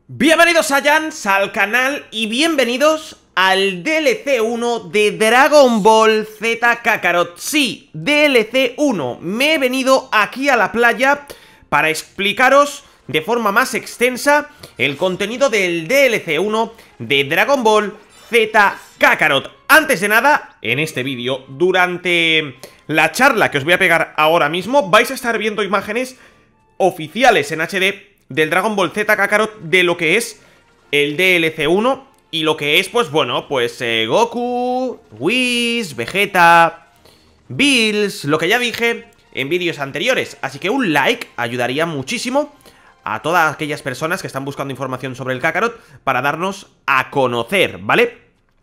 Bienvenidos a Jans, al canal, y bienvenidos al DLC 1 de Dragon Ball Z Kakarot. Sí, DLC 1. Me he venido aquí a la playa para explicaros de forma más extensa el contenido del DLC 1 de Dragon Ball Z Kakarot. Antes de nada, en este vídeo, durante la charla que os voy a pegar ahora mismo, vais a estar viendo imágenes oficiales en HD del Dragon Ball Z Kakarot, de lo que es el DLC 1 y lo que es, pues bueno, pues Goku, Whis, Vegeta, Bills, lo que ya dije en vídeos anteriores. Así que un like ayudaría muchísimo a todas aquellas personas que están buscando información sobre el Kakarot para darnos a conocer, ¿vale?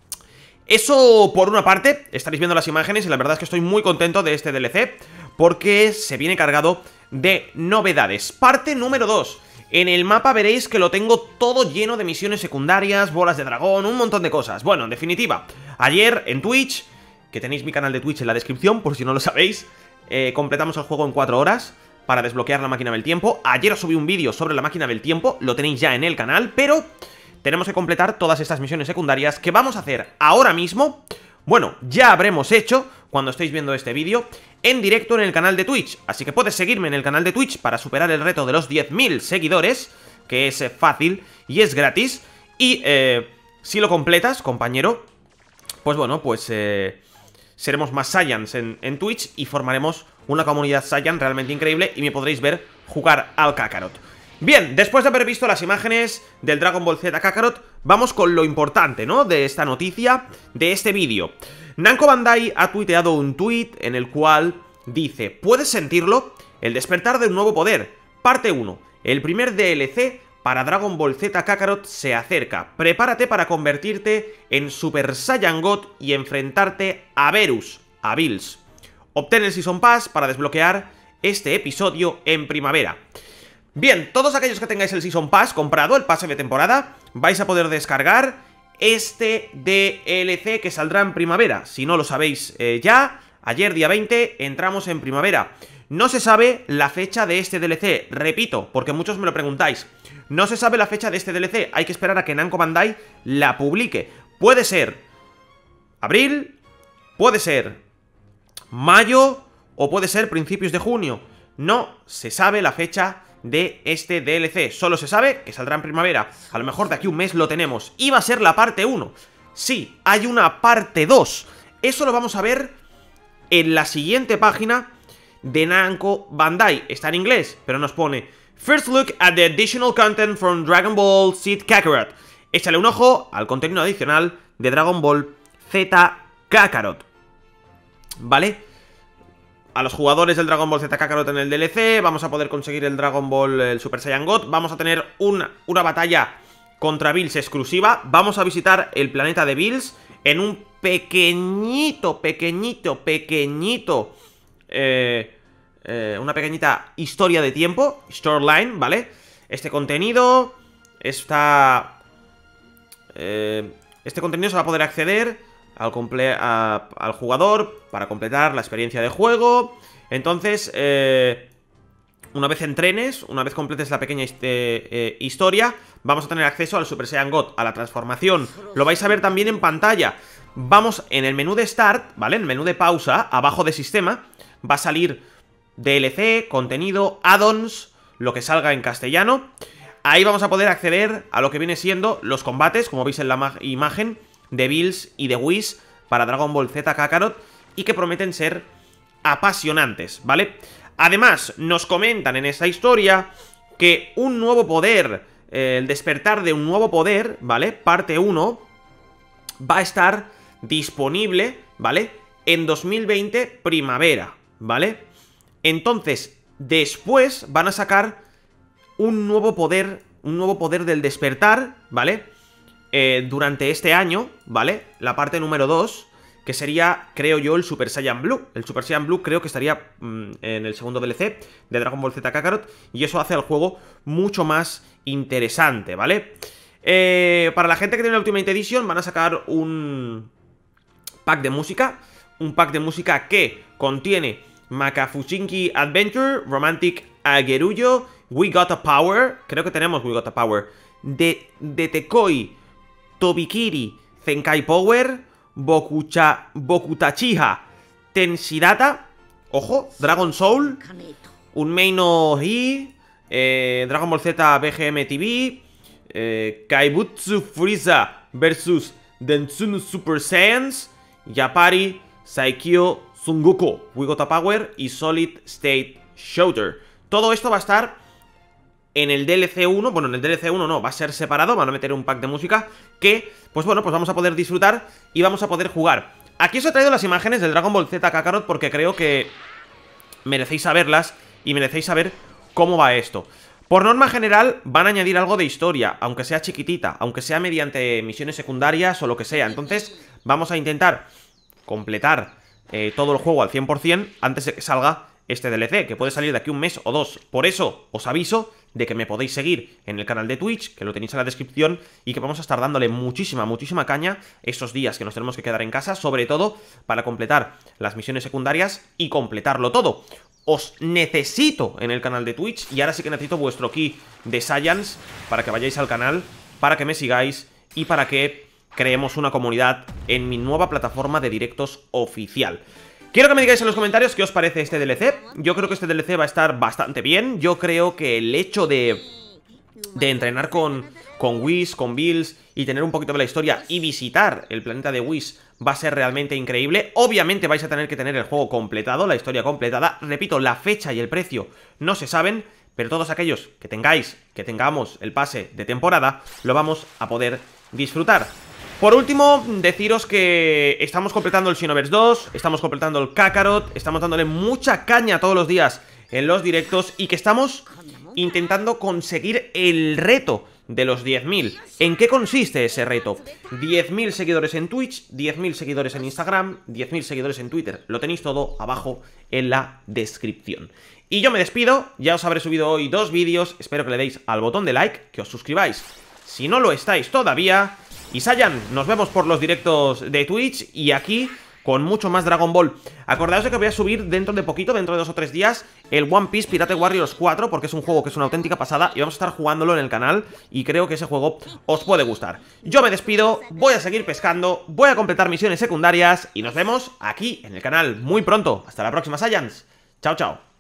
Eso por una parte. Estaréis viendo las imágenes y la verdad es que estoy muy contento de este DLC porque se viene cargado de novedades. Parte número 2. En el mapa veréis que lo tengo todo lleno de misiones secundarias, bolas de dragón, un montón de cosas. Bueno, en definitiva, ayer en Twitch, que tenéis mi canal de Twitch en la descripción por si no lo sabéis, completamos el juego en 4 horas para desbloquear la máquina del tiempo. Ayer os subí un vídeo sobre la máquina del tiempo, lo tenéis ya en el canal, pero tenemos que completar todas estas misiones secundarias que vamos a hacer ahora mismo. Bueno, ya habremos hecho, cuando estéis viendo este vídeo, en directo en el canal de Twitch. Así que puedes seguirme en el canal de Twitch para superar el reto de los 10.000 seguidores, que es fácil y es gratis. Y si lo completas, compañero, pues bueno, pues seremos más Saiyans en Twitch y formaremos una comunidad Saiyan realmente increíble y me podréis ver jugar al Kakarot. Bien, después de haber visto las imágenes del Dragon Ball Z Kakarot, vamos con lo importante, ¿no?, de esta noticia, de este vídeo. Namco Bandai ha tuiteado un tweet en el cual dice: ¿puedes sentirlo? El despertar de un nuevo poder, parte 1. El primer DLC para Dragon Ball Z Kakarot se acerca. Prepárate para convertirte en Super Saiyan God y enfrentarte a Beerus, a Bills. Obtén el Season Pass para desbloquear este episodio en primavera. Bien, todos aquellos que tengáis el Season Pass comprado, el pase de temporada, vais a poder descargar este DLC que saldrá en primavera. Si no lo sabéis ya, ayer día 20 entramos en primavera. No se sabe la fecha de este DLC, repito, porque muchos me lo preguntáis. No se sabe la fecha de este DLC, hay que esperar a que Namco Bandai la publique. Puede ser abril, puede ser mayo o puede ser principios de junio. No se sabe la fecha de este DLC, solo se sabe que saldrá en primavera. A lo mejor de aquí un mes lo tenemos. Y va a ser la parte 1. Sí, hay una parte 2. Eso lo vamos a ver en la siguiente página de Namco Bandai. Está en inglés, pero nos pone: First look at the additional content from Dragon Ball Z Kakarot. Échale un ojo al contenido adicional de Dragon Ball Z Kakarot, ¿vale? A los jugadores del Dragon Ball Z Kakarot en el DLC vamos a poder conseguir el Dragon Ball, el Super Saiyan God. Vamos a tener una batalla contra Bills exclusiva. Vamos a visitar el planeta de Bills en un pequeñito una pequeñita historia de tiempo, storyline, ¿vale? Este contenido está... este contenido se va a poder acceder al jugador para completar la experiencia de juego. Entonces, una vez entrenes, una vez completes la pequeña historia, vamos a tener acceso al Super Saiyan God, a la transformación. Lo vais a ver también en pantalla. Vamos en el menú de Start, ¿vale? En el menú de pausa, abajo de Sistema, va a salir DLC, contenido, add-ons, lo que salga en castellano. Ahí vamos a poder acceder a lo que viene siendo los combates, como veis en la imagen, de Bills y de Whis para Dragon Ball Z Kakarot, y que prometen ser apasionantes, ¿vale? Además, nos comentan en esa historia que un nuevo poder, el despertar de un nuevo poder, ¿vale?, parte 1, va a estar disponible, ¿vale?, en 2020 primavera, ¿vale? Entonces, después van a sacar un nuevo poder del despertar, ¿vale?, durante este año, ¿vale? La parte número 2, que sería, creo yo, el Super Saiyan Blue. El Super Saiyan Blue creo que estaría en el segundo DLC de Dragon Ball Z Kakarot, y eso hace al juego mucho más interesante, ¿vale? Para la gente que tiene la Ultimate Edition van a sacar un pack de música. Un pack de música que contiene Makafushinki Adventure, Romantic Ageruyo, We Got a Power, creo que tenemos We Got a Power, de Detekoi Tobikiri Zenkai Power, Bokutachiha Tenshirata, ojo, Dragon Soul, Unmei no Hi, Dragon Ball Z BGM TV, Kaibutsu Frieza vs Dentsunu Super Saiyans, Yapari, Saikyo, Sungoku, Wigota Power y Solid State Shooter. Todo esto va a estar en el DLC 1, bueno, en el DLC 1 no, va a ser separado, van a meter un pack de música que, pues bueno, pues vamos a poder disfrutar y vamos a poder jugar. Aquí os he traído las imágenes del Dragon Ball Z Kakarot porque creo que merecéis saberlas y merecéis saber cómo va esto. Por norma general van a añadir algo de historia, aunque sea chiquitita, aunque sea mediante misiones secundarias o lo que sea. Entonces vamos a intentar completar todo el juego al 100% antes de que salga este DLC, que puede salir de aquí un mes o dos. Por eso os aviso de que me podéis seguir en el canal de Twitch, que lo tenéis en la descripción, y que vamos a estar dándole muchísima caña estos días que nos tenemos que quedar en casa, sobre todo para completar las misiones secundarias y completarlo todo. Os necesito en el canal de Twitch, y ahora sí que necesito vuestro key de Science para que vayáis al canal, para que me sigáis y para que creemos una comunidad en mi nueva plataforma de directos oficial. Quiero que me digáis en los comentarios qué os parece este DLC. Yo creo que este DLC va a estar bastante bien. Yo creo que el hecho de entrenar con Whis, con Bills y tener un poquito de la historia y visitar el planeta de Whis va a ser realmente increíble. Obviamente vais a tener que tener el juego completado, la historia completada. Repito, la fecha y el precio no se saben, pero todos aquellos que tengamos el pase de temporada, lo vamos a poder disfrutar. Por último, deciros que estamos completando el Xenoverse 2, estamos completando el Kakarot, estamos dándole mucha caña todos los días en los directos y que estamos intentando conseguir el reto de los 10.000. ¿En qué consiste ese reto? 10.000 seguidores en Twitch, 10.000 seguidores en Instagram, 10.000 seguidores en Twitter. Lo tenéis todo abajo en la descripción. Y yo me despido, ya os habré subido hoy 2 vídeos, espero que le deis al botón de like, que os suscribáis si no lo estáis todavía. Y Saiyan, nos vemos por los directos de Twitch y aquí con mucho más Dragon Ball. Acordaos de que voy a subir dentro de poquito, dentro de 2 o 3 días, el One Piece Pirate Warriors 4, porque es un juego que es una auténtica pasada y vamos a estar jugándolo en el canal y creo que ese juego os puede gustar. Yo me despido, voy a seguir pescando, voy a completar misiones secundarias y nos vemos aquí en el canal muy pronto. Hasta la próxima, Saiyans. Chao, chao.